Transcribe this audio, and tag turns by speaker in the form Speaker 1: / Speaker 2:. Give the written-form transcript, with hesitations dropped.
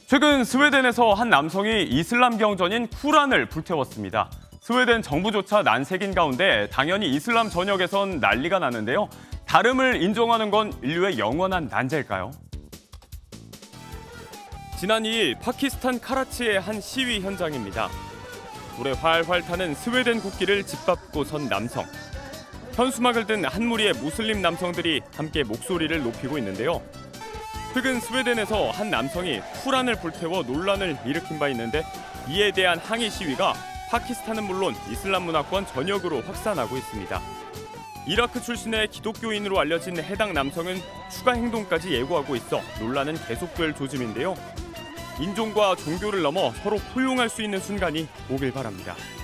Speaker 1: 최근 스웨덴에서 한 남성이 이슬람 경전인 쿠란을 불태웠습니다. 스웨덴 정부조차 난색인 가운데 당연히 이슬람 전역에선 난리가 나는데요. 다름을 인정하는 건 인류의 영원한 난제일까요? 지난 2일 파키스탄 카라치의 한 시위 현장입니다. 불에 활활 타는 스웨덴 국기를 짓밟고 선 남성. 현수막을 든 한 무리의 무슬림 남성들이 함께 목소리를 높이고 있는데요. 최근 스웨덴에서 한 남성이 쿠란을 불태워 논란을 일으킨 바 있는데 이에 대한 항의 시위가 파키스탄은 물론 이슬람 문화권 전역으로 확산하고 있습니다. 이라크 출신의 기독교인으로 알려진 해당 남성은 추가 행동까지 예고하고 있어 논란은 계속될 조짐인데요. 인종과 종교를 넘어 서로 포용할 수 있는 순간이 오길 바랍니다.